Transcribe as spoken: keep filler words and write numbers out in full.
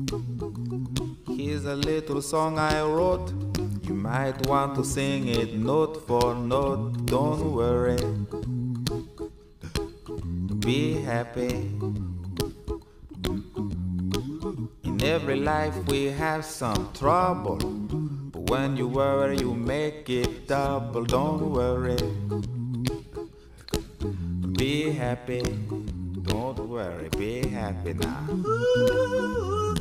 Here's a little song I wrote. You might want to sing it note for note. Don't worry, be happy. In every life we have some trouble, but when you worry you make it double. Don't worry, be happy. Don't worry, be happy now.